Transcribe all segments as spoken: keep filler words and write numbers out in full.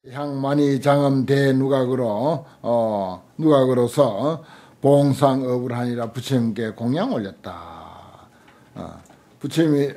향만이 장엄 대누각으로 어, 누각으로서 봉상업을 하니라 부처님께 공양 올렸다. 어, 부처님이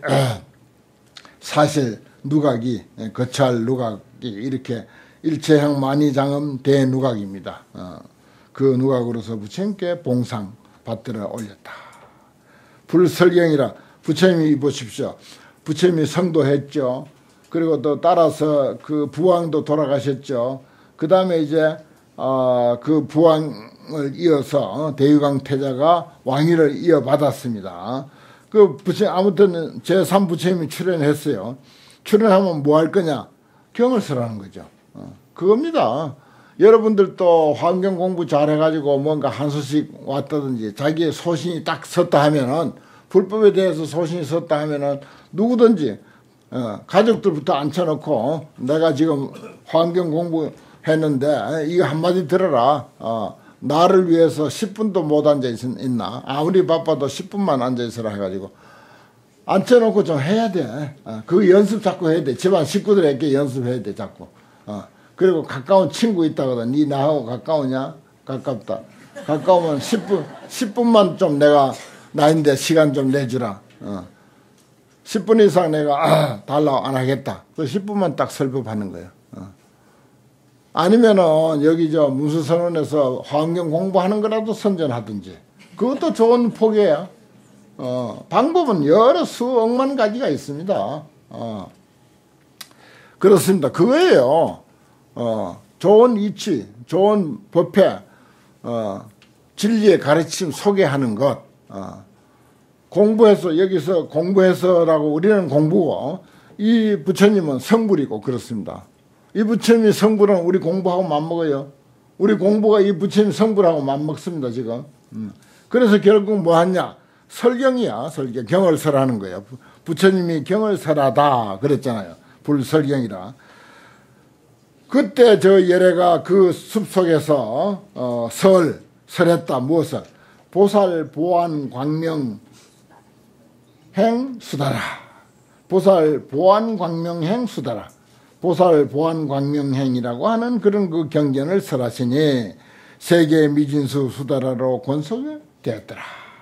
사실 누각이 거찰 누각이 이렇게 일체향만이 장엄 대누각입니다. 어, 그 누각으로서 부처님께 봉상 받들어 올렸다. 불설경이라 부처님이 보십시오. 부처님이 성도했죠. 그리고 또 따라서 그 부왕도 돌아가셨죠. 그 다음에 이제 어, 그 부왕을 이어서 대유강 태자가 왕위를 이어받았습니다. 그 부처님 아무튼 제삼 부처님이 출연했어요. 출연하면 뭐 할 거냐? 경을 설하는 거죠. 어, 그겁니다. 여러분들도 환경 공부 잘해가지고 뭔가 한 수씩 왔다든지 자기의 소신이 딱 섰다 하면은 불법에 대해서 소신이 섰다 하면은 누구든지 어, 가족들부터 앉혀놓고 내가 지금 환경 공부했는데 이거 한마디 들어라. 어, 나를 위해서 십 분도 못 앉아있나? 아무리 바빠도 십 분만 앉아있으라 해가지고 앉혀놓고 좀 해야 돼. 어, 그 연습 자꾸 해야 돼. 집안 식구들에게 연습해야 돼 자꾸. 어, 그리고 가까운 친구 있다거든. 니 나하고 가까우냐? 가깝다. 가까우면 십 분, 십 분만 좀 내가 나인데 시간 좀 내주라. 어. 십 분 이상 내가 아, 달라고 안 하겠다. 그 십 분만 딱 설법하는 거예요. 어. 아니면은 여기 저 문수선원에서 환경 공부하는 거라도 선전하든지 그것도 좋은 포기예요. 어, 방법은 여러 수억만 가지가 있습니다. 어. 그렇습니다. 그거예요. 어, 좋은 이치, 좋은 법회, 어, 진리의 가르침 소개하는 것. 어. 공부해서 여기서 공부해서라고 우리는 공부고 이 부처님은 성불이고 그렇습니다. 이 부처님이 성불은 우리 공부하고 맞먹어요. 우리 공부가 이 부처님 성불하고 맞먹습니다 지금. 음. 그래서 결국 뭐 하냐? 설경이야. 설경. 경을 설하는 거예요. 부처님이 경을 설하다 그랬잖아요. 불설경이라. 그때 저 예래가 그 숲속에서 어, 설, 설했다. 무엇을? 보살, 보안, 광명, 행, 수다라. 보살, 보안, 광명행, 수다라. 보살, 보안, 광명행이라고 하는 그런 그 경전을 설하시니 세계 미진수 수다라로 권속이 되었더라.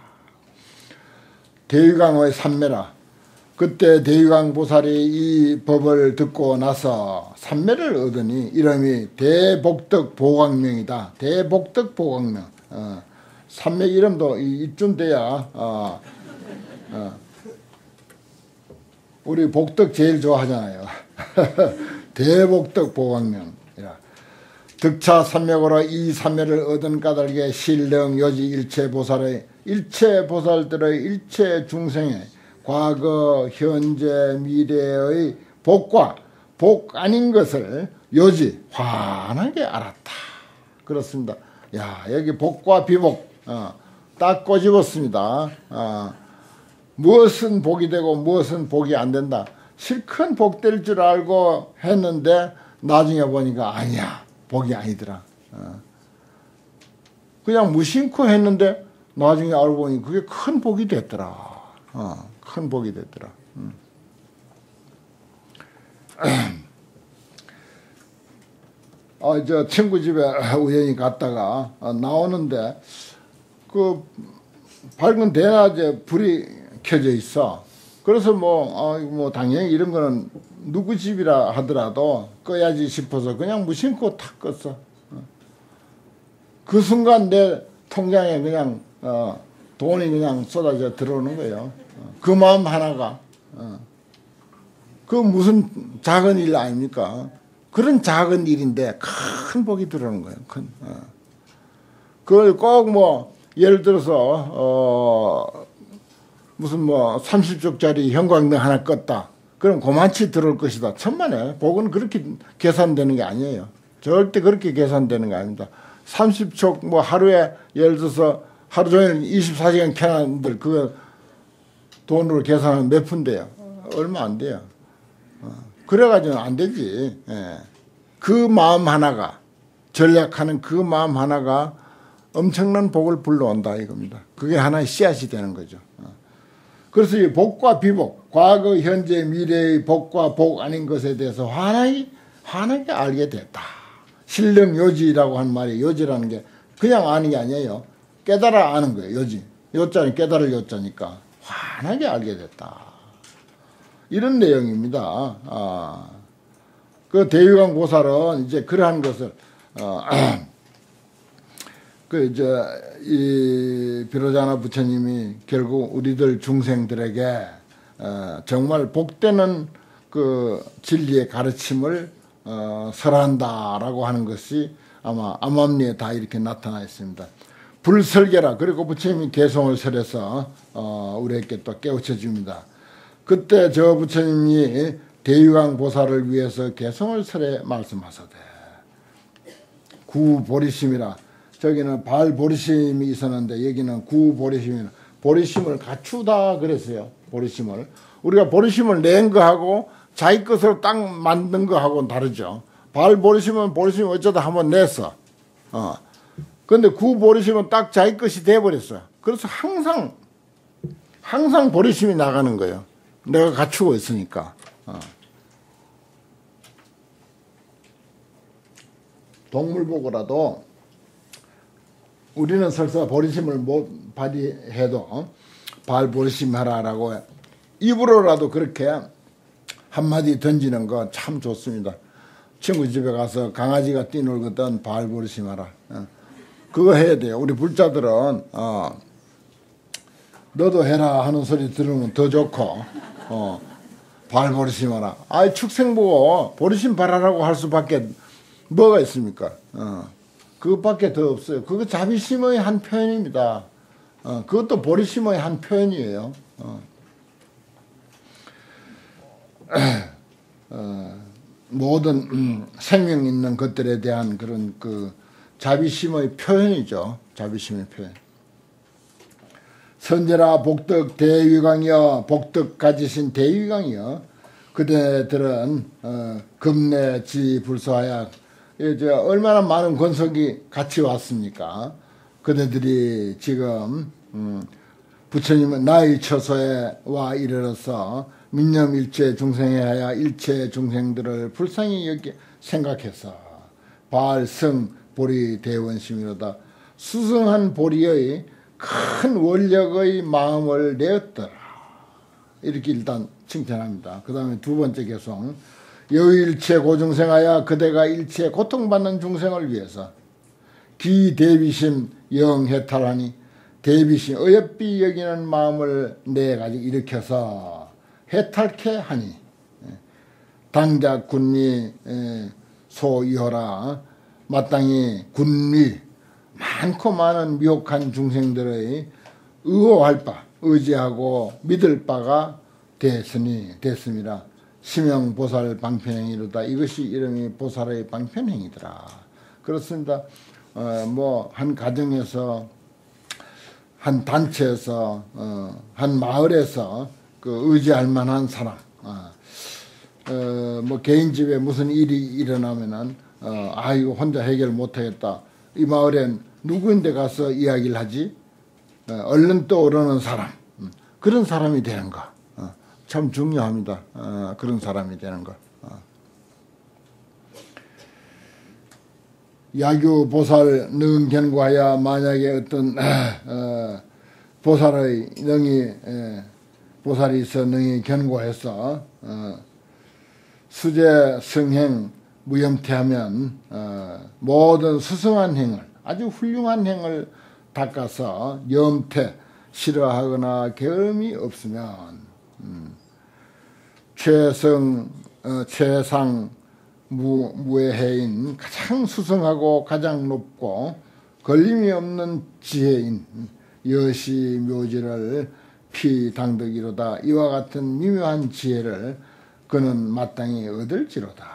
대유강의 삼매라. 그때 대유강 보살이 이 법을 듣고 나서 삼매를 얻으니 이름이 대복덕 보광명이다. 대복덕 보광명. 어, 삼매 이름도 이쯤 돼야 어, 어, 우리 복덕 제일 좋아하잖아요. 대복덕 보광명이라. 득차 삼맥으로 이 삼매를 얻은 까닭에 신령 요지 일체 보살의 일체 보살들의 일체 중생의 과거 현재 미래의 복과 복 아닌 것을 요지 환하게 알았다. 그렇습니다. 야 여기 복과 비복 어, 딱 꼬집었습니다. 어, 무엇은 복이 되고 무엇은 복이 안 된다. 실컷 복될 줄 알고 했는데 나중에 보니까 아니야. 복이 아니더라. 어. 그냥 무심코 했는데 나중에 알고 보니 그게 큰 복이 됐더라. 어, 큰 복이 됐더라. 음. 어, 저 친구 집에 우연히 갔다가 어, 나오는데 그 밝은 대낮에 불이 켜져 있어. 그래서 뭐, 어, 뭐, 당연히 이런 거는 누구 집이라 하더라도 꺼야지 싶어서 그냥 무심코 탁 껐어. 그 순간 내 통장에 그냥, 어, 돈이 그냥 쏟아져 들어오는 거예요. 그 마음 하나가. 어. 그 무슨 작은 일 아닙니까? 그런 작은 일인데 큰 복이 들어오는 거예요. 큰. 어. 그걸 꼭 뭐, 예를 들어서, 어, 무슨 뭐 삼십 쪽짜리 형광등 하나 껐다. 그럼 고만치 들어올 것이다. 천만에. 복은 그렇게 계산되는 게 아니에요. 절대 그렇게 계산되는 게 아닙니다. 삼십 쪽 뭐 하루에 예를 들어서 하루 종일 이십사 시간 켜놨는데 그거 돈으로 계산하면 몇 푼 돼요? 얼마 안 돼요. 어. 그래가지고는 안 되지. 예. 그 마음 하나가 전략하는 그 마음 하나가 엄청난 복을 불러온다 이겁니다. 그게 하나의 씨앗이 되는 거죠. 어. 그래서 이 복과 비복, 과거, 현재, 미래의 복과 복 아닌 것에 대해서 환하게, 환하게 알게 됐다. 신령요지라고 한 말이 요지라는 게 그냥 아는 게 아니에요. 깨달아 아는 거예요. 요지. 요자는 깨달을 요자니까 환하게 알게 됐다. 이런 내용입니다. 아, 그 대유광 보살은 이제 그러한 것을 어, 그 이제 이 비로자나 부처님이 결국 우리들 중생들에게 어, 정말 복되는 그 진리의 가르침을 어, 설한다라고 하는 것이 아마 암암리에 다 이렇게 나타나 있습니다. 불설계라. 그리고 부처님이 개송을 설해서 어, 우리에게 또 깨우쳐 줍니다. 그때 저 부처님이 대유광 보살을 위해서 개송을 설해 말씀하사대 구보리심이라. 저기는 발보리심이 있었는데 여기는 구보리심이라. 보리심을 갖추다 그랬어요. 보리심을. 우리가 보리심을 낸 거하고 자기 것으로 딱 만든 거하고는 다르죠. 발보리심은 보리심을 어쩌다 한번 냈어. 어. 근데 구보리심은 딱 자기 것이 돼버렸어. 그래서 항상 항상 보리심이 나가는 거예요. 내가 갖추고 있으니까. 어. 동물 보고라도 우리는 설사 보리심을 못 발휘해도 발보리심 하라라고 입으로라도 그렇게 한마디 던지는 거 참 좋습니다. 친구 집에 가서 강아지가 뛰놀거든 발보리심 하라. 어. 그거 해야 돼요. 우리 불자들은 어, 너도 해라 하는 소리 들으면 더 좋고 어, 발보리심 하라. 아이 축생 보고 보리심 바라라고 할 수밖에 뭐가 있습니까? 어. 그것밖에 더 없어요. 그거 자비심의 한 표현입니다. 어, 그것도 보리심의 한 표현이에요. 어. 어, 모든 음, 생명 있는 것들에 대한 그런 그 자비심의 표현이죠. 자비심의 표현. 선제라 복덕 대위광이여. 복덕 가지신 대위광이여. 그대들은 어, 금내지 불사하야. 이제 얼마나 많은 권속이 같이 왔습니까? 그대들이 지금 음, 부처님은 나의 처소에 와 이르러서 민념일체 중생에 하여 일체 중생들을 불쌍히 여기 생각해서 발승 보리 대원심이로다. 수승한 보리의 큰 원력의 마음을 내었더라. 이렇게 일단 칭찬합니다. 그 다음에 두 번째 개송. 여일체 고중생하여 그대가 일체 고통받는 중생을 위해서 기대비심 영해탈하니 대비심 어여삐 여기는 마음을 내가지고 일으켜서 해탈케 하니 당자 군리 소이호라. 마땅히 군리 많고 많은 미혹한 중생들의 의호할 바 의지하고 믿을 바가 됐으니 됐습니다. 심형 보살 방편행이로다. 이것이 이름이 보살의 방편행이더라. 그렇습니다. 어, 뭐 한 가정에서 한 단체에서 어, 한 마을에서 그 의지할 만한 사람. 어, 어, 뭐 개인 집에 무슨 일이 일어나면은 어, 아 이거 혼자 해결 못하겠다. 이 마을엔 누구인데 가서 이야기를 하지? 어, 얼른 떠오르는 사람. 음, 그런 사람이 되는 거. 어, 참 중요합니다. 어, 그런 사람이 되는 거. 어. 야규 보살 능 견고하여 만약에 어떤 어, 보살의 능이 에, 보살이 있어 능이 견고해서 어, 수제 성행 무염태하면 어, 모든 수승한 행을 아주 훌륭한 행을 닦아서 염태 싫어하거나 게으름이 없으면 음, 최성 어, 최상 무, 무해해인 가장 수승하고 가장 높고 걸림이 없는 지혜인 여시 묘지를 피당득이로다. 이와 같은 미묘한 지혜를 그는 마땅히 얻을지로다.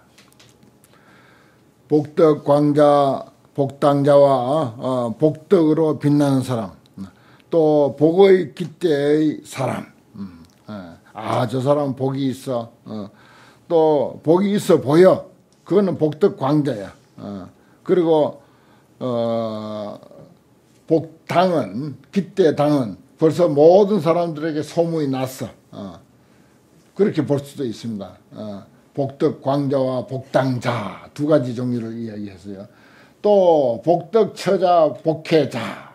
복덕 광자 복당자와 어, 복덕으로 빛나는 사람, 또 복의 깃대의 사람. 음, 아, 저 사람 복이 있어. 어, 또 복이 있어 보여. 그거는 복덕 광자야. 어, 그리고 어, 복당은 깃대당은 벌써 모든 사람들에게 소문이 났어. 어, 그렇게 볼 수도 있습니다. 어, 복덕 광자와 복당자 두 가지 종류를 이야기했어요. 또 복덕 처자 복해자.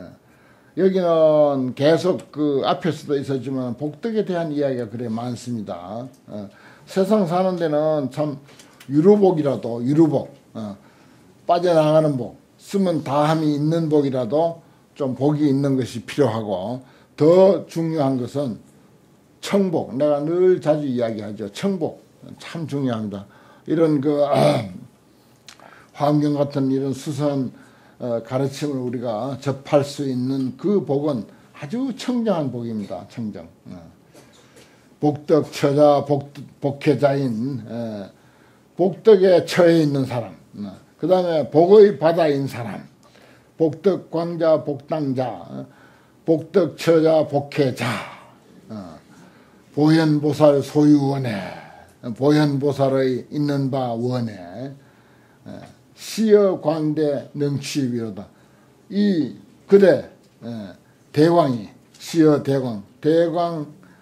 여기는 계속 그 앞에서도 있었지만 복덕에 대한 이야기가 그래 많습니다. 어, 세상 사는 데는 참 유루복이라도 유루복 어, 빠져나가는 복 쓰면 다함이 있는 복이라도 좀 복이 있는 것이 필요하고 더 중요한 것은 청복. 내가 늘 자주 이야기하죠. 청복 참 중요합니다. 이런 그 아, 환경 같은 이런 수선 어, 가르침을 우리가 접할 수 있는 그 복은 아주 청정한 복입니다. 청정. 어. 복덕 처자 복, 복해자인 어, 복덕에 처해 있는 사람. 어. 그 다음에 복의 바다인 사람. 복덕 광자 복당자. 어. 복덕 처자 복해자. 어. 보현보살 소유원에. 보현보살의 있는 바 원에. 어. 시여 광대 능취비로다. 이 그대 대왕이 시여 대광 대광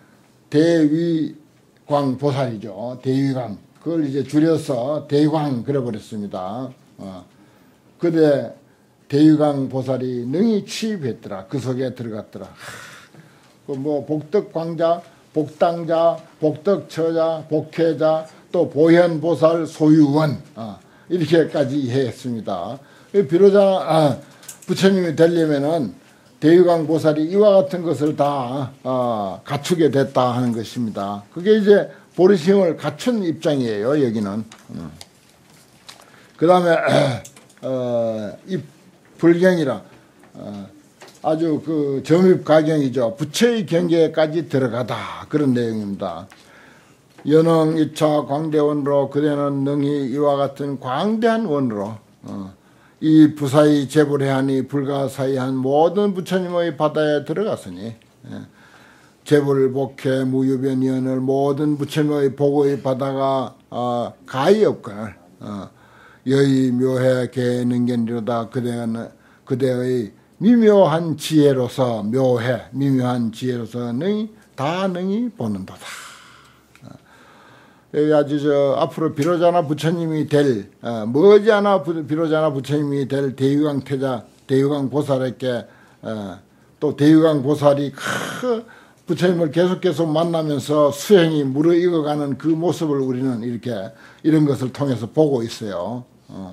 대위광 보살이죠. 대위광 그걸 이제 줄여서 대광 그려버렸습니다. 어. 그대 대위광 보살이 능히 취입했더라. 그 속에 들어갔더라. 그 뭐 복덕 광자, 복당자, 복덕 처자, 복해자, 또 보현 보살 소유원. 어. 이렇게까지 이해했습니다. 비로자 아, 부처님이 되려면은 대유광 보살이 이와 같은 것을 다 어, 갖추게 됐다 하는 것입니다. 그게 이제 보리심을 갖춘 입장이에요. 여기는. 음. 그 다음에 어, 이 불경이라 어, 아주 그 점입가경이죠. 부처의 경계까지 들어가다 그런 내용입니다. 연흥 이차 광대원으로 그대는 능히 이와 같은 광대한 원으로 어, 이 부사의 제불해하니 불가사의한 모든 부처님의 바다에 들어갔으니 예, 제불 복해 무유변이언을 모든 부처님의 복의 바다가 어, 가히 없거늘 어, 여의 묘해 개능견이로다. 그대는 그대의 미묘한 지혜로서 묘해 미묘한 지혜로서 능히 다 능히 보는도다. 아주 저 앞으로 비로자나 부처님이 될 어, 머지않아 비로자나 부처님이 될 대유광 태자 대유광 보살에게 어, 또 대유광 보살이 크 부처님을 계속 계속 만나면서 수행이 무르익어가는 그 모습을 우리는 이렇게 이런 것을 통해서 보고 있어요. 어.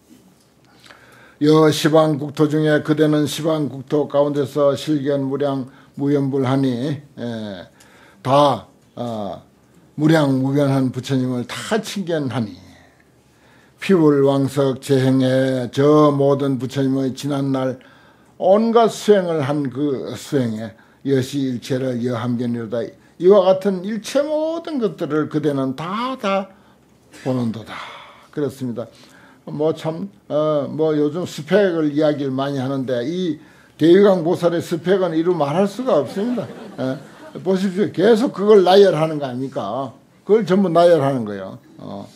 여 시방국토 중에 그대는 시방국토 가운데서 실견무량 무연불하니 에, 다 어, 무량무변한 부처님을 다 칭견하니 피불왕석 재행에 저 모든 부처님의 지난날 온갖 수행을 한 그 수행에 여시 일체를 여함견이로다. 이와 같은 일체 모든 것들을 그대는 다 다 보는도다. 그렇습니다. 뭐 참 어 뭐 요즘 스펙을 이야기를 많이 하는데 이 대유광 보살의 스펙은 이루 말할 수가 없습니다. 에. 보십시오. 계속 그걸 나열하는 거 아닙니까? 그걸 전부 나열하는 거예요. 어.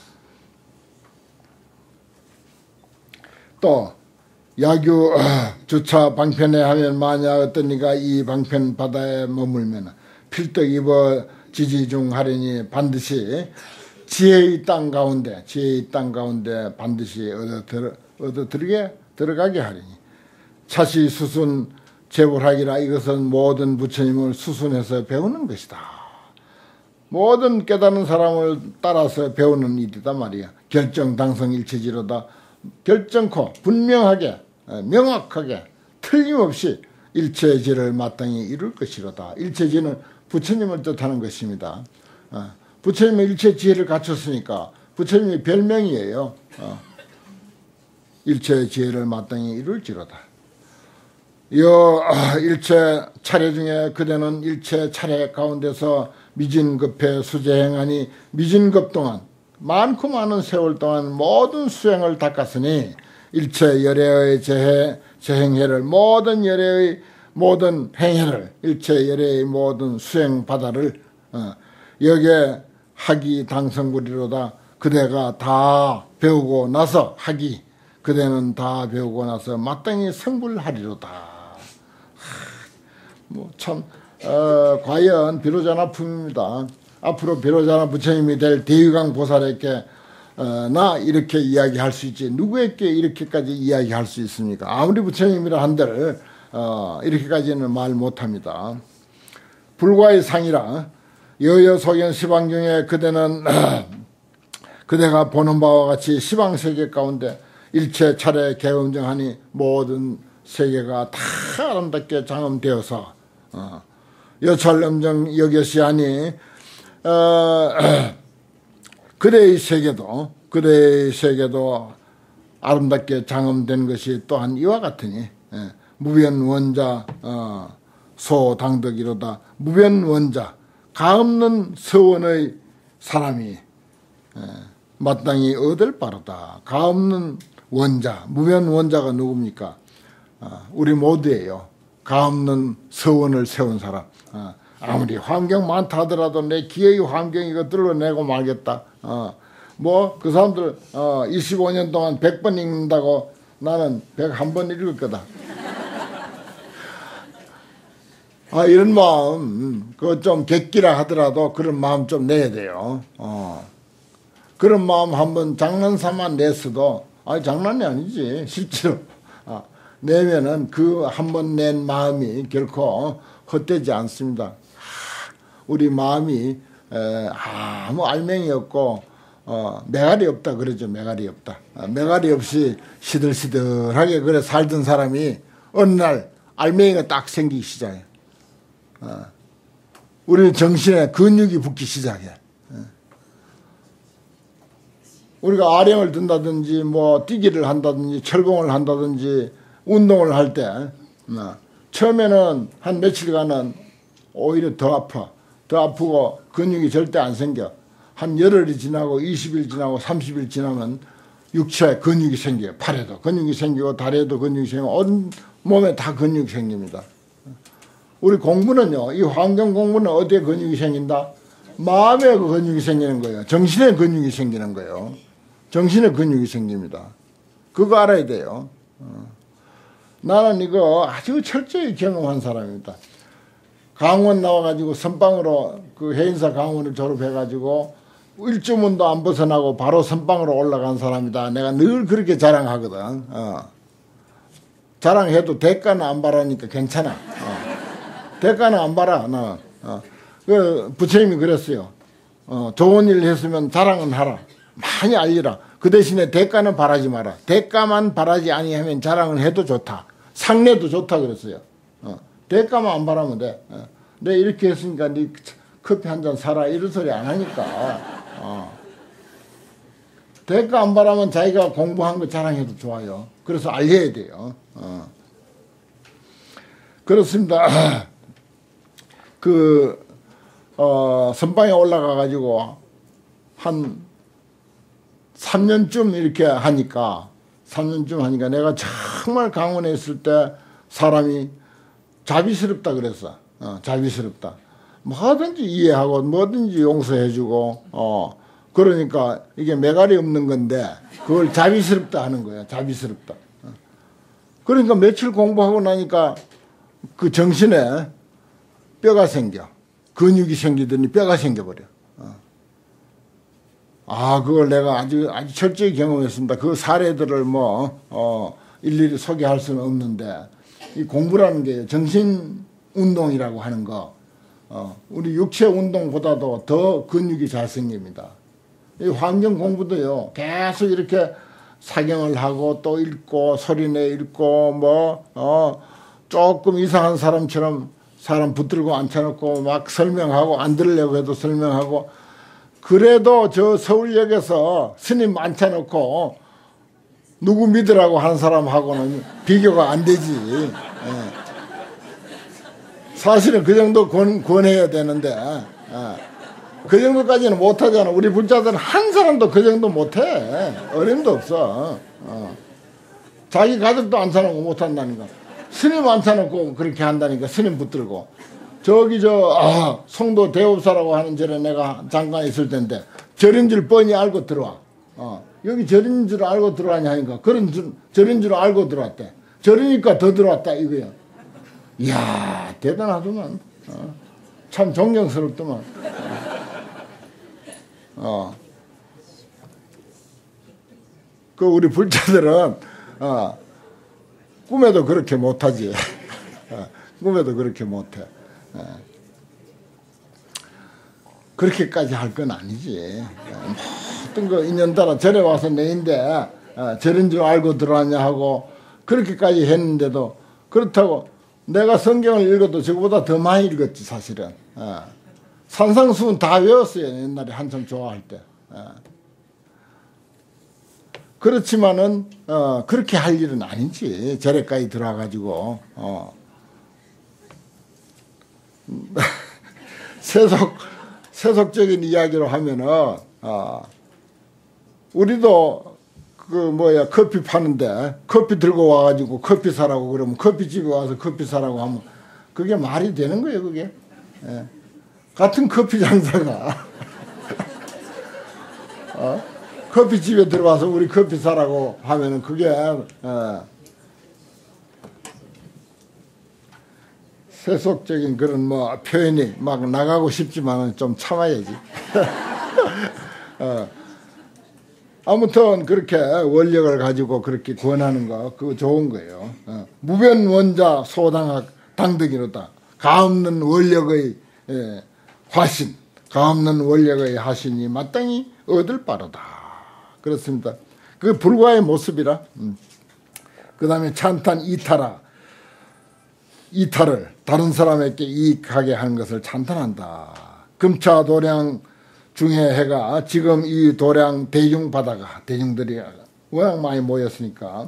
또 야규 어, 주차 방편에 하면 만약 어떤 이가 이 방편 바다에 머물면 필떡 입어 지지중 하려니 반드시 지혜의 땅 가운데 지혜의 땅 가운데 반드시 얻어 들어 얻어 들게 들어가게 하리니 차시 수순 제불하기라. 이것은 모든 부처님을 수순해서 배우는 것이다. 모든 깨닫는 사람을 따라서 배우는 일이다 말이야. 결정당성일체지로다. 결정코 분명하게 명확하게 틀림없이 일체지를 마땅히 이룰 것이로다. 일체지는 부처님을 뜻하는 것입니다. 부처님은 일체지혜를 갖췄으니까 부처님이 별명이에요. 일체지혜를 마땅히 이룰지로다. 여 일체 차례 중에 그대는 일체 차례 가운데서 미진급해 수재행하니 미진급 동안 많고 많은 세월 동안 모든 수행을 닦았으니 일체 열애의 재해, 재행해를 모든 열애의 모든 행해를 일체 열애의 모든 수행 바다를 어, 여기에 학이 당성구리로다. 그대가 다 배우고 나서 학이 그대는 다 배우고 나서 마땅히 성불하리로다. 뭐 참 어, 과연 비로자나 품입니다. 앞으로 비로자나 부처님이 될 대유강 보살에게 어, 나 이렇게 이야기할 수 있지 누구에게 이렇게까지 이야기할 수 있습니까? 아무리 부처님이라 한들 어, 이렇게까지는 말 못합니다. 불과의 상이라 여여소견 시방경에 그대는 그대가 보는 바와 같이 시방세계 가운데 일체 차례 개음정하니 모든 세계가 다 아름답게 장엄되어서 어, 여찰음정 여겨시하니 어, 그대의 세계도 그대의 세계도 아름답게 장엄된 것이 또한 이와 같으니 예, 무변원자 어, 소당덕이로다. 무변원자 가없는 서원의 사람이 예, 마땅히 얻을 바로다. 가없는 원자 무변원자가 누굽니까? 어, 우리 모두예요. 가없는 서원을 세운 사람. 어, 아무리 환경 많다 하더라도 내 기회의 환경 이거 뚫어내고 말겠다. 어, 뭐 그 사람들 어, 이십오 년 동안 백 번 읽는다고 나는 백일 번 읽을 거다. 아, 이런 마음, 그거 좀 객기라 하더라도 그런 마음 좀 내야 돼요. 어. 그런 마음 한번 장난삼아 냈어도, 아, 장난이 아니지. 실제로. 아, 내면은 그 한 번 낸 마음이 결코 헛되지 않습니다. 우리 마음이 에, 아무 알맹이 없고 어, 매갈이 없다 그러죠. 매갈이 없다. 아, 매갈이 없이 시들시들하게 그래 살던 사람이 어느 날 알맹이가 딱 생기기 시작해. 어, 우리 정신에 근육이 붙기 시작해. 어. 우리가 아령을 든다든지 뭐 뛰기를 한다든지 철봉을 한다든지 운동을 할 때 어, 처음에는 한 며칠간은 오히려 더 아파. 더 아프고 근육이 절대 안 생겨. 한 열흘이 지나고 이십 일 지나고 삼십 일 지나면 육체에 근육이 생겨요. 팔에도 근육이 생기고 다리에도 근육이 생기고 온 몸에 다 근육이 생깁니다. 우리 공부는요. 이 환경 공부는 어디에 근육이 생긴다? 마음에 그 근육이 생기는 거예요. 정신에 근육이 생기는 거예요. 정신에 근육이 생깁니다. 그거 알아야 돼요. 어. 나는 이거 아주 철저히 경험한 사람입니다. 강원 나와가지고 선방으로 그 해인사 강원을 졸업해가지고 일주문도 안 벗어나고 바로 선방으로 올라간 사람이다. 내가 늘 그렇게 자랑하거든. 어. 자랑해도 대가는 안 바라니까 괜찮아. 어. 대가는 안 바라. 나. 어. 그 부처님이 그랬어요. 어. 좋은 일 했으면 자랑은 하라. 많이 알리라. 그 대신에 대가는 바라지 마라. 대가만 바라지 아니하면 자랑을 해도 좋다. 상례도 좋다 그랬어요. 어. 대가만 안 바라면 돼. 어. 내 이렇게 했으니까 네 커피 한 잔 사라 이런 소리 안 하니까. 어. 대가 안 바라면 자기가 공부한 거 자랑해도 좋아요. 그래서 알려야 돼요. 어. 그렇습니다. 그 어, 선방에 올라가 가지고 한 삼 년쯤 이렇게 하니까 삼 년쯤 하니까 내가 정말 강원에 있을 때 사람이 자비스럽다 그랬어. 어, 자비스럽다. 뭐든지 이해하고 뭐든지 용서해주고 어 그러니까 이게 매갈이 없는 건데 그걸 자비스럽다 하는 거야. 자비스럽다. 어. 그러니까 며칠 공부하고 나니까 그 정신에 뼈가 생겨. 근육이 생기더니 뼈가 생겨버려. 어. 아, 그걸 내가 아주 아주 철저히 경험했습니다. 그 사례들을 뭐 어, 일일이 소개할 수는 없는데 이 공부라는 게 정신 운동이라고 하는 거, 어, 우리 육체 운동보다도 더 근육이 잘 생깁니다. 이 환경 공부도요, 계속 이렇게 사경을 하고 또 읽고 소리내 읽고 뭐, 어, 조금 이상한 사람처럼 사람 붙들고 앉혀놓고 막 설명하고 안 들으려고 해도 설명하고 그래도 저 서울역에서 스님 앉혀놓고 누구 믿으라고 하는 사람하고는 비교가 안 되지. 예. 사실은 그 정도 권, 권해야 되는데 예. 그 정도까지는 못하잖아. 우리 불자들은 한 사람도 그 정도 못해. 어림도 없어. 어. 자기 가족도 앉혀놓고 못한다니까. 스님 앉혀놓고 그렇게 한다니까. 스님 붙들고. 저기 저 아, 송도 대업사라고 하는 절에 내가 잠깐 있을 텐데 절인 줄 뻔히 알고 들어와. 어. 여기 절인 줄 알고 들어왔냐 하니까 그런 줄, 절인 줄 알고 들어왔대. 절이니까 더 들어왔다 이거야. 이야 대단하더만. 어. 참 존경스럽더만. 어. 어. 그 우리 불자들은 어, 꿈에도 그렇게 못하지. 어, 꿈에도 그렇게 못해. 어. 그렇게까지 할 건 아니지. 어, 어떤 거 인연 따라 절에 와서 내인데 어, 절인 줄 알고 들어왔냐 하고 그렇게까지 했는데도 그렇다고 내가 성경을 읽어도 저거보다 더 많이 읽었지 사실은. 어. 산상수훈 다 외웠어요. 옛날에 한참 좋아할 때. 어. 그렇지만은 어, 그렇게 할 일은 아니지. 절에까지 들어와가지고 어. 세속 세속적인 이야기로 하면은 어, 우리도 그 뭐야 커피 파는데 커피 들고 와가지고 커피 사라고 그러면 커피집에 와서 커피 사라고 하면 그게 말이 되는 거예요. 그게 예. 같은 커피 장사가 어? 커피집에 들어와서 우리 커피 사라고 하면은 그게 어, 세속적인 그런 뭐 표현이 막 나가고 싶지만은 좀 참아야지. 어. 아무튼 그렇게 원력을 가지고 그렇게 권하는 거 그거 좋은 거예요. 어. 무변원자 소당학 당덕이로다. 가없는 원력의 예, 화신, 가없는 원력의 하신이 마땅히 얻을 바로다. 그렇습니다. 그 불과의 모습이라. 음. 그 다음에 찬탄 이타라. 이타를 다른 사람에게 이익하게 하는 것을 찬탄한다. 금차 도량 중에 해가 지금 이 도량 대중바다가 대중들이 워낙 많이 모였으니까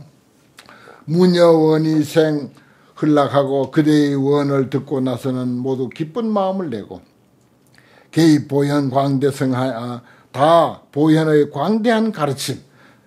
무녀원이생 흘락하고 그대의 원을 듣고 나서는 모두 기쁜 마음을 내고 개입 보현 광대성하 다 보현의 광대한 가르침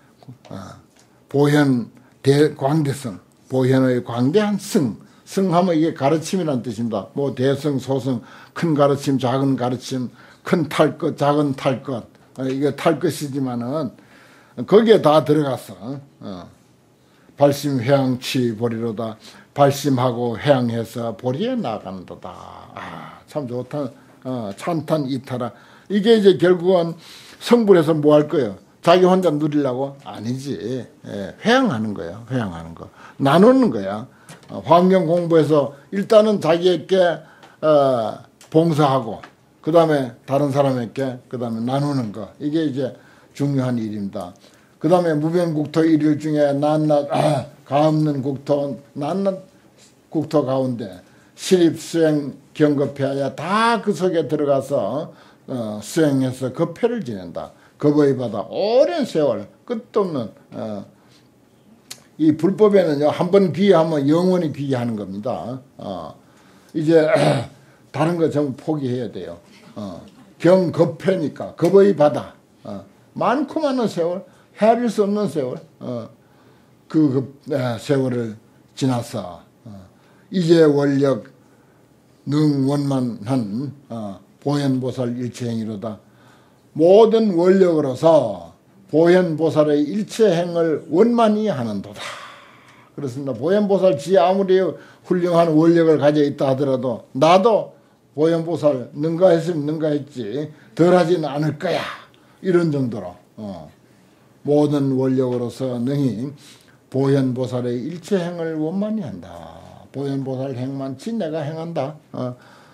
보현 대 광대성 보현의 광대한 승 승하면 이게 가르침이라는 뜻입니다. 뭐 대성 소성 큰 가르침 작은 가르침 큰 탈 것 작은 탈 것 이게 탈 것이지만은 거기에 다 들어갔어. 어. 발심 회양치 보리로다. 발심하고 회양해서 보리에 나간다다. 아, 참 좋다. 어, 찬탄 이타라. 이게 이제 결국은 성불해서 뭐 할 거예요? 자기 혼자 누리려고? 아니지. 예, 회양하는 거예요. 회양하는 거. 나누는 거야. 어, 환경 공부해서 일단은 자기에게 어, 봉사하고 그 다음에 다른 사람에게 그 다음에 나누는 거. 이게 이제 중요한 일입니다. 그 다음에 무변국토 일일 중에 낱낱 아, 가없는 국토 낱낱 국토 가운데 시립 수행 경급해야 다 그 속에 들어가서 어, 수행해서 급회를 지낸다. 급의 바다 오랜 세월 끝도 없는 어, 이 불법에는요 한 번 귀하면 영원히 귀하는 겁니다. 어, 이제 다른 거 전부 포기해야 돼요. 어, 경급회니까 급의 바다 어, 많고 많은 세월 헤아릴 수 없는 세월 어, 그, 그 에, 세월을 지나서 어, 이제 원력 능원만한 어, 보현보살 일체행이로다. 모든 원력으로서 보현보살의 일체행을 원만히 하는도다. 그렇습니다. 보현보살 지 아무리 훌륭한 원력을 가져 있다 하더라도 나도 보현보살 능가했으면 능가했지 덜하지는 않을 거야. 이런 정도로 어. 모든 원력으로서 능히 보현보살의 일체행을 원만히 한다. 보현보살 행만치 내가 행한다. 어.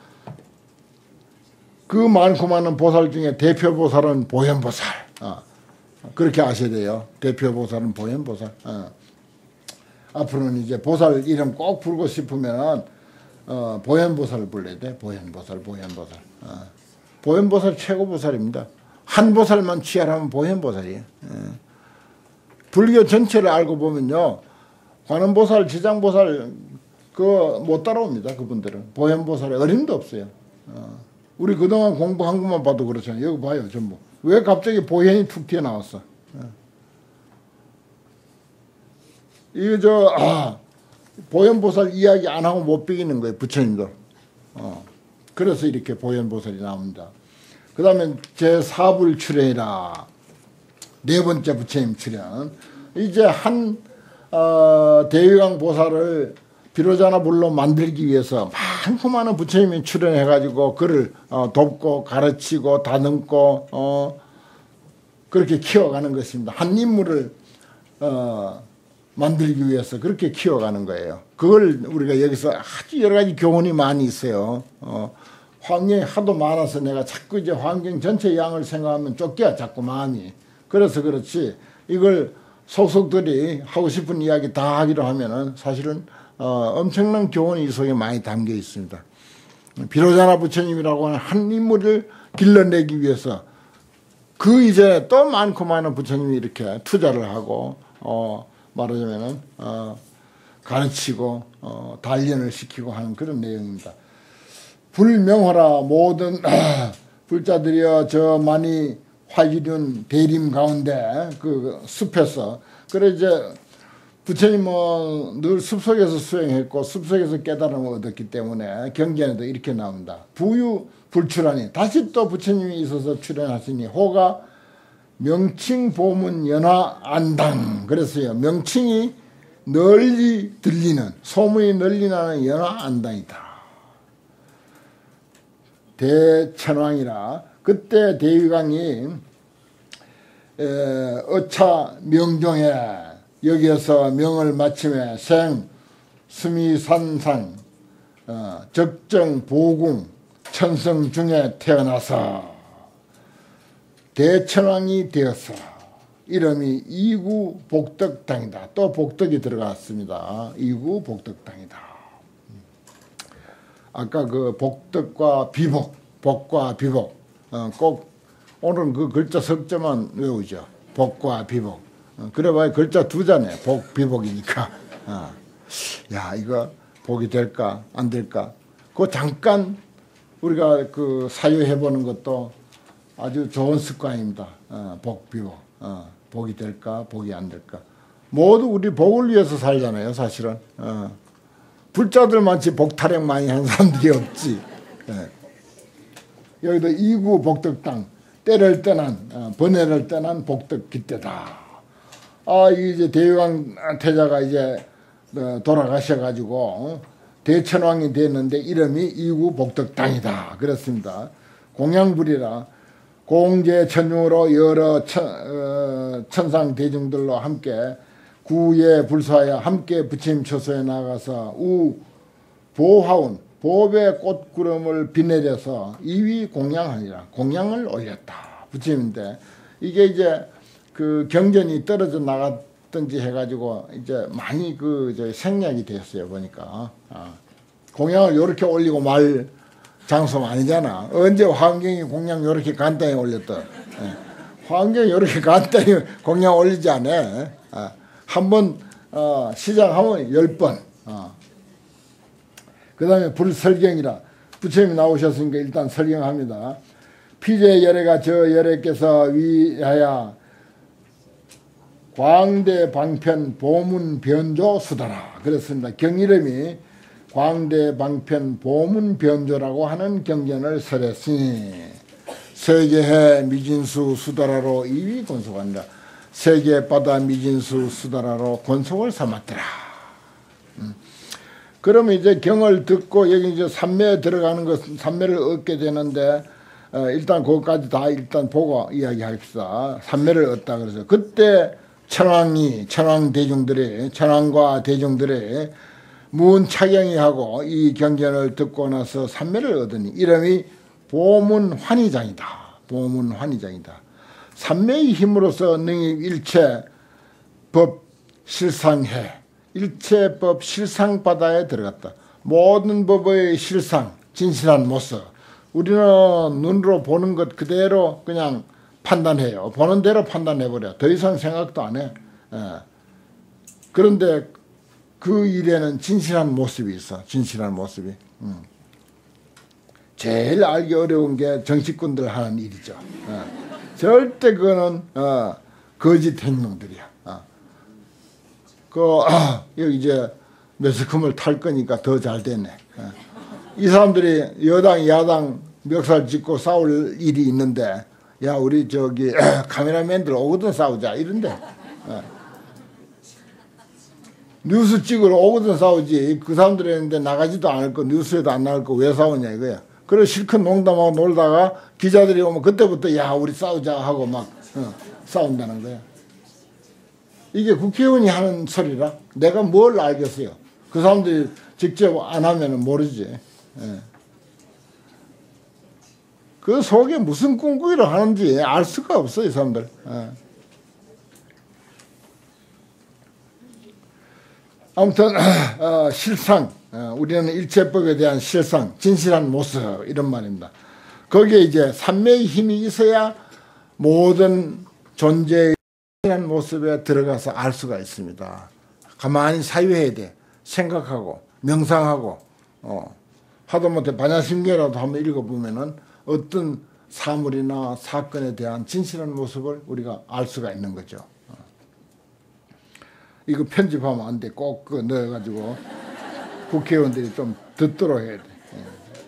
그 많고 많은 보살 중에 대표보살은 보현보살. 어. 그렇게 아셔야 돼요. 대표보살은 보현보살. 어. 앞으로는 이제 보살 이름 꼭 부르고 싶으면 어, 보현보살을 불러야 돼. 보현보살, 보현보살. 어. 보현보살 최고보살입니다. 한 보살만 취하라면 보현보살이에요. 예. 불교 전체를 알고 보면요. 관음보살, 지장보살 그거 못 따라옵니다. 그분들은. 보현보살에 어림도 없어요. 어. 우리 그동안 공부한 것만 봐도 그렇잖아요. 여기 봐요. 전부. 왜 갑자기 보현이 툭 튀어나왔어. 어. 이거 저 아, 보현보살 이야기 안 하고 못 비기는 거예요. 부처님도. 어. 그래서 이렇게 보현보살이 나옵니다. 그 다음에 제사불 출현이라 네 번째 부처님 출현. 이제 한 어, 대위강 보살을 비로자나 물로 만들기 위해서 많고 많은 부처님이 출현해가지고 그를 어, 돕고 가르치고 다듬고 어, 그렇게 키워가는 것입니다. 한 인물을 어, 만들기 위해서 그렇게 키워가는 거예요. 그걸 우리가 여기서 아주 여러 가지 교훈이 많이 있어요. 어, 환경이 하도 많아서 내가 자꾸 이제 환경 전체 양을 생각하면 쫓겨 자꾸 마음이. 그래서 그렇지 이걸 속속들이 하고 싶은 이야기 다 하기로 하면은 사실은 어, 엄청난 교훈이 이 속에 많이 담겨 있습니다. 비로자나 부처님이라고 하는 한 인물을 길러내기 위해서 그 이전에 또 많고 많은 부처님이 이렇게 투자를 하고 어, 말하자면은 어, 가르치고 어, 단련을 시키고 하는 그런 내용입니다. 불명호라 모든 불자들이여 저 많이 화기륜 대림 가운데 그 숲에서 그래 이제 부처님은 늘 숲속에서 수행했고 숲속에서 깨달음을 얻었기 때문에 경전에도 이렇게 나옵니다. 부유 불출하니 다시 또 부처님이 있어서 출연하시니 호가 명칭 보문 연화 안당 그랬어요. 명칭이 널리 들리는 소문이 널리 나는 연화 안당이다. 대천왕이라 그때 대위강이 어차 명종에 여기에서 명을 마침에 생 수미산상 어, 적정 보궁 천성 중에 태어나서 대천왕이 되었어. 이름이 이구 복덕당이다. 또 복덕이 들어갔습니다. 이구 복덕당이다. 아까 그 복덕과 비복, 복과 비복, 어, 꼭 오늘은 그 글자 석자만 외우죠. 복과 비복. 어, 그래봐야 글자 두 자네. 복, 비복이니까. 어. 야, 이거 복이 될까, 안 될까? 그 잠깐 우리가 그 사유해보는 것도 아주 좋은 습관입니다. 어, 복, 비복. 어, 복이 될까, 복이 안 될까. 모두 우리 복을 위해서 살잖아요, 사실은. 어. 불자들만치 복타령 많이 하는 사람들이 없지. 예. 여기도 이구 복덕당, 때를 떠난, 어, 번뇌를 떠난 복덕 기때다. 아, 이제 대유왕 태자가 이제 어, 돌아가셔가지고 어, 대천왕이 됐는데 이름이 이구 복덕당이다. 그렇습니다. 공양불이라 공제 천중으로 여러 천, 어, 천상 대중들로 함께 구예 불사에 함께 부처님 처소에 나가서 우 보하운 보배 꽃구름을 비내려서 이위 공양하니라. 공양을 올렸다. 부처님인데 이게 이제 그 경전이 떨어져 나갔던지 해가지고 이제 많이 그 저 생략이 됐어요. 보니까 아, 공양을 요렇게 올리고 말 장소가 아니잖아. 언제 환경이 공양 요렇게 간단히 올렸다. 예. 환경이 요렇게 간단히 공양 올리지 않아. 아, 한번 어, 시작하면 열 번. 어. 그 다음에 불설경이라 부처님이 나오셨으니까 일단 설경합니다. 피제 열애가 저 열애께서 위하여 광대 방편 보문 변조 수다라 그랬습니다. 경이름이 광대 방편 보문 변조라고 하는 경전을 설했으니 세계해 미진수 수다라로 이위 권속한다. 세계 바다 미진수 수다라로 권속을 삼았더라. 음. 그러면 이제 경을 듣고 여기 이제 삼매에 들어가는 것, 삼매를 얻게 되는데 어, 일단 그것까지 다 일단 보고 이야기합시다. 삼매를 얻다 그래서 그때 천왕이 천왕 대중들이 천왕과 대중들이 문차경이 하고 이 경전을 듣고 나서 삼매를 얻으니 이름이 보문환희장이다. 보문환희장이다. 삼매의 힘으로서 능히 일체 법 실상해 일체법 실상바다에 들어갔다. 모든 법의 실상 진실한 모습 우리는 눈으로 보는 것 그대로 그냥 판단해요. 보는 대로 판단해버려. 더 이상 생각도 안 해. 예. 그런데 그 일에는 진실한 모습이 있어. 진실한 모습이. 음. 제일 알기 어려운 게 정치꾼들 하는 일이죠. 예. 절대 그거는 어, 거짓 행동들이야. 어. 그 어, 여기 이제 매스컴을 탈 거니까 더 잘 됐네. 예. 이 사람들이 여당 야당 멱살 짚고 싸울 일이 있는데 야 우리 저기 카메라맨들 오거든 싸우자 이런데 예. 뉴스 찍으러 오거든 싸우지 그 사람들이 했는데 나가지도 않을 거 뉴스에도 안 나올 거 왜 싸우냐 이거야. 그래 실컷 농담하고 놀다가 기자들이 오면 그때부터 야 우리 싸우자 하고 막 어, 싸운다는 거야. 이게 국회의원이 하는 소리라 내가 뭘 알겠어요. 그 사람들이 직접 안 하면 모르지. 예. 그 속에 무슨 꿍꿍이를 하는지 알 수가 없어 이 사람들. 예. 아무튼 어, 실상 어, 우리는 일체법에 대한 실상 진실한 모습 이런 말입니다. 거기에 이제 삼매의 힘이 있어야 모든 존재의 진실한 모습에 들어가서 알 수가 있습니다. 가만히 사유해야 돼. 생각하고 명상하고 어, 하다못해 반야심경이라도 한번 읽어보면은 어떤 사물이나 사건에 대한 진실한 모습을 우리가 알 수가 있는 거죠. 어. 이거 편집하면 안 돼. 꼭 그 넣어가지고 국회의원들이 좀 듣도록 해야 돼. 예.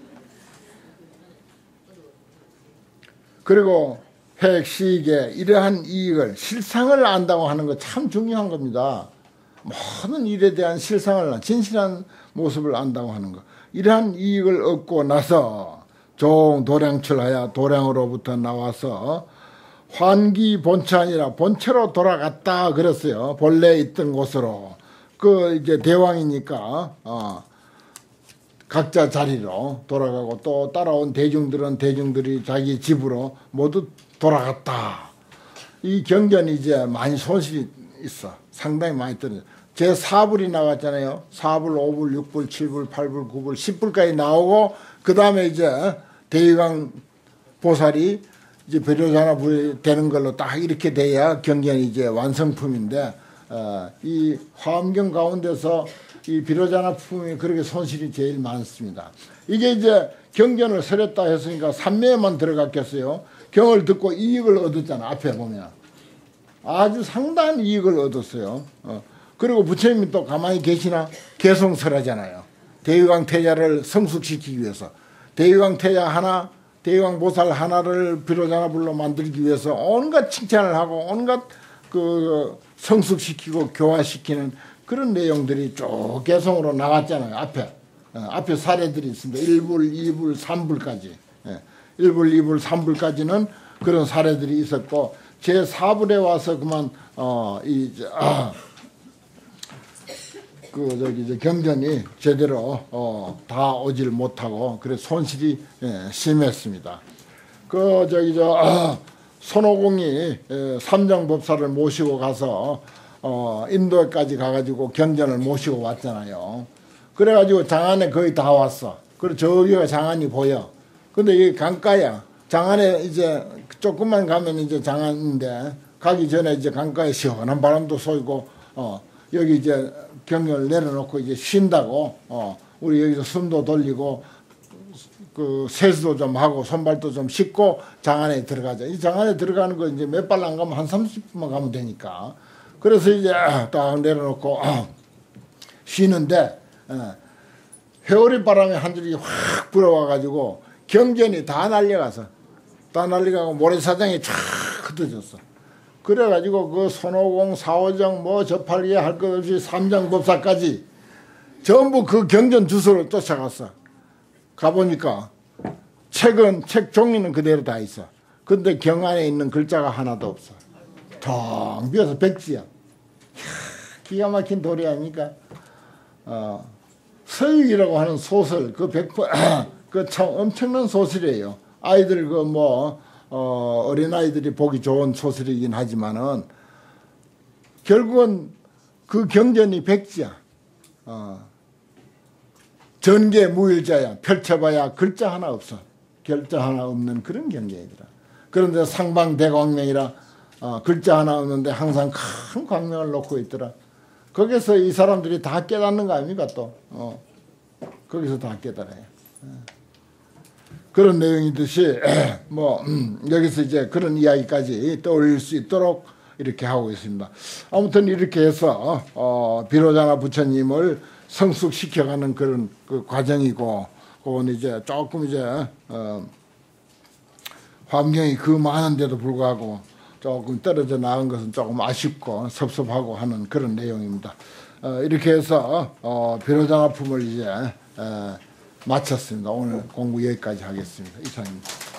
그리고 핵, 시익에 이러한 이익을 실상을 안다고 하는 거 참 중요한 겁니다. 모든 일에 대한 실상을 진실한 모습을 안다고 하는 거. 이러한 이익을 얻고 나서 종 도량출하여 도량으로부터 나와서 환기 본처 아니라 본처로 돌아갔다 그랬어요. 본래 있던 곳으로. 그 이제 대왕이니까 어, 각자 자리로 돌아가고 또 따라온 대중들은 대중들이 자기 집으로 모두 돌아갔다. 이 경전이 이제 많이 손실이 있어. 상당히 많이 떨어져. 제사 불이 나왔잖아요. 사 불, 오 불, 육 불, 칠 불, 팔 불, 구 불, 십 불까지 나오고 그 다음에 이제 대의강 보살이 이제 비로자나 불이 되는 걸로 딱 이렇게 돼야 경전이 이제 완성품인데 어, 이 화엄경 가운데서 이 비로자나 품이 그렇게 손실이 제일 많습니다. 이게 이제 경전을 설했다 했으니까 삼매에만 들어갔겠어요. 경을 듣고 이익을 얻었잖아. 앞에 보면 아주 상당한 이익을 얻었어요. 어. 그리고 부처님이 또 가만히 계시나 개성설하잖아요. 대의강 태자를 성숙시키기 위해서 대의강 태자 하나 대의강 보살 하나를 비로자나 불로 만들기 위해서 온갖 칭찬을 하고 온갖 그 성숙시키고 교화시키는 그런 내용들이 쭉 개성으로 나갔잖아요. 앞에 어, 앞에 사례들이 있습니다. 일 불, 이 불, 삼 불까지 예. 일 불, 이 불, 삼 불까지는 그런 사례들이 있었고 제사 불에 와서 그만 어, 이 아, 그 저기 이제 경전이 제대로 어, 다 오질 못하고 그래 손실이 예, 심했습니다. 그 저기 저 아, 손오공이 예, 삼정법사를 모시고 가서 어, 인도에까지 가가지고 경전을 모시고 왔잖아요. 그래가지고 장안에 거의 다 왔어. 그리고 저기가 장안이 보여. 근데 이게 강가야. 장안에 이제 조금만 가면 이제 장안인데 가기 전에 이제 강가에 시원한 바람도 쏘이고 어, 여기 이제 경전을 내려놓고 이제 쉰다고 어, 우리 여기서 숨도 돌리고 그 세수도 좀 하고 손발도 좀 씻고 장안에 들어가자. 이 장안에 들어가는 거 이제 몇 발 안 가면 한 삼십 분만 가면 되니까. 그래서 이제 딱 내려놓고 어, 쉬는데 어, 회오리 바람에 한 줄기 확 불어와가지고 경전이 다 날려가서 다 날려가고 모래사장이 쫙 흩어졌어. 그래가지고 그 손오공, 사오정, 뭐 저팔계 할 것 없이 삼정법사까지 전부 그 경전 주소로 쫓아갔어. 가보니까 책은 책 종이는 그대로 다 있어. 근데 경 안에 있는 글자가 하나도 없어. 텅 비어서 백지야. 기가 막힌 도리 아닙니까? 어, 서유기라고 하는 소설 그 백퍼 그 참 엄청난 소설이에요. 아이들 그 뭐 어, 어린아이들이 보기 좋은 소설이긴 하지만은 결국은 그 경전이 백지야. 어, 전계 무일자야. 펼쳐봐야 글자 하나 없어. 글자 하나 없는 그런 경전이더라. 그런데 상방대광명이라 어, 글자 하나 없는데 항상 큰 광명을 놓고 있더라. 거기서 이 사람들이 다 깨닫는 거 아닙니까 또. 어, 거기서 다 깨달아요. 그런 내용이듯이 뭐 음, 여기서 이제 그런 이야기까지 떠올릴 수 있도록 이렇게 하고 있습니다. 아무튼 이렇게 해서 어, 비로자나 부처님을 성숙시켜가는 그런 그 과정이고, 그건 이제 조금 이제 어, 환경이 그 많은데도 불구하고 조금 떨어져 나간 것은 조금 아쉽고 섭섭하고 하는 그런 내용입니다. 어, 이렇게 해서 어, 비로자나 품을 이제 어, 마쳤습니다. 오늘 공부 여기까지 하겠습니다. 이상입니다.